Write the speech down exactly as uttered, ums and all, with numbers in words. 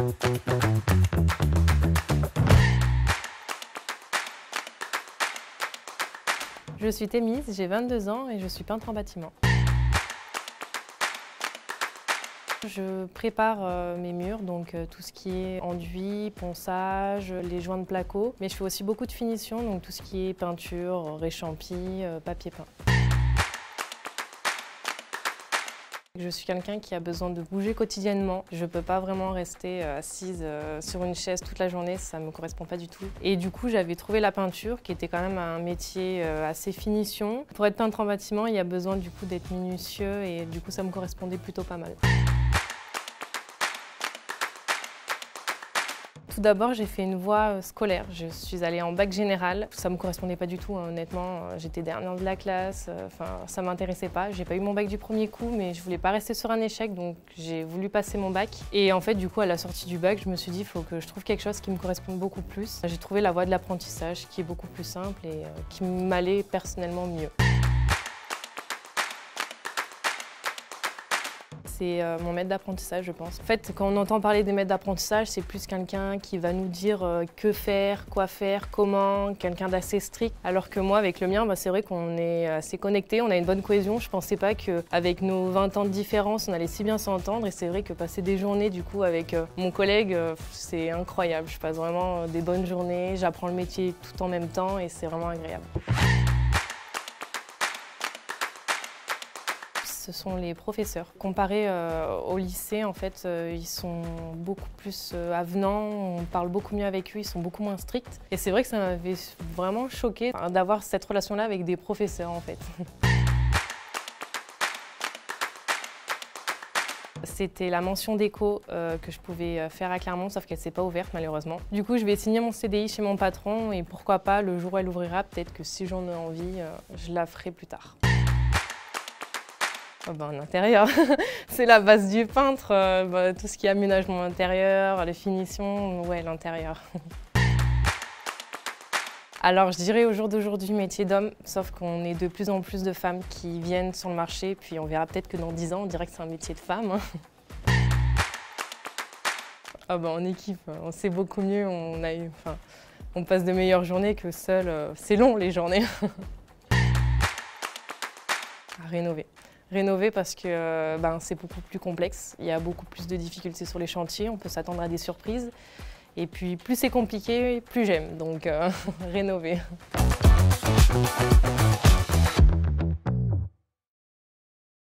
Je suis Thémise, j'ai vingt-deux ans et je suis peintre en bâtiment. Je prépare euh, mes murs, donc euh, tout ce qui est enduit, ponçage, les joints de placo. Mais je fais aussi beaucoup de finition, donc tout ce qui est peinture, réchampi, euh, papier peint. Je suis quelqu'un qui a besoin de bouger quotidiennement. Je ne peux pas vraiment rester assise sur une chaise toute la journée, ça ne me correspond pas du tout. Et du coup, j'avais trouvé la peinture, qui était quand même un métier assez finition. Pour être peintre en bâtiment, il y a besoin du coup d'être minutieux et du coup, ça me correspondait plutôt pas mal. Tout d'abord, j'ai fait une voie scolaire. Je suis allée en bac général. Ça ne me correspondait pas du tout, hein, honnêtement. J'étais dernière de la classe. Enfin, ça ne m'intéressait pas. J'ai pas eu mon bac du premier coup, mais je voulais pas rester sur un échec, donc j'ai voulu passer mon bac. Et en fait, du coup, à la sortie du bac, je me suis dit, il faut que je trouve quelque chose qui me corresponde beaucoup plus. J'ai trouvé la voie de l'apprentissage, qui est beaucoup plus simple et euh, qui m'allait personnellement mieux. C'est mon maître d'apprentissage, je pense. En fait, quand on entend parler des maîtres d'apprentissage, c'est plus quelqu'un qui va nous dire que faire, quoi faire, comment, quelqu'un d'assez strict. Alors que moi, avec le mien, bah, c'est vrai qu'on est assez connectés, on a une bonne cohésion. Je ne pensais pas qu'avec nos vingt ans de différence, on allait si bien s'entendre. Et c'est vrai que passer des journées du coup avec mon collègue, c'est incroyable. Je passe vraiment des bonnes journées, j'apprends le métier tout en même temps et c'est vraiment agréable. Ce sont les professeurs. Comparé euh, au lycée, en fait, euh, ils sont beaucoup plus euh, avenants, on parle beaucoup mieux avec eux, ils sont beaucoup moins stricts. Et c'est vrai que ça m'avait vraiment choqué d'avoir cette relation-là avec des professeurs, en fait. C'était la mention d'éco euh, que je pouvais faire à Clermont, sauf qu'elle ne s'est pas ouverte malheureusement. Du coup, je vais signer mon C D I chez mon patron et pourquoi pas, le jour où elle ouvrira, peut-être que si j'en ai envie, euh, je la ferai plus tard. Oh bah, en intérieur, c'est la base du peintre, euh, bah, tout ce qui est aménagement intérieur, les finitions, ouais, l'intérieur. Alors je dirais au jour d'aujourd'hui métier d'homme, sauf qu'on est de plus en plus de femmes qui viennent sur le marché, puis on verra peut-être que dans dix ans, on dirait que c'est un métier de femme. Hein. Ah bah, en équipe, on sait beaucoup mieux, on, a eu, enfin, on passe de meilleures journées que seul. Euh, c'est long les journées. À rénover. Rénover parce que euh, ben, c'est beaucoup plus complexe, il y a beaucoup plus de difficultés sur les chantiers, on peut s'attendre à des surprises. Et puis plus c'est compliqué, plus j'aime, donc euh, rénover.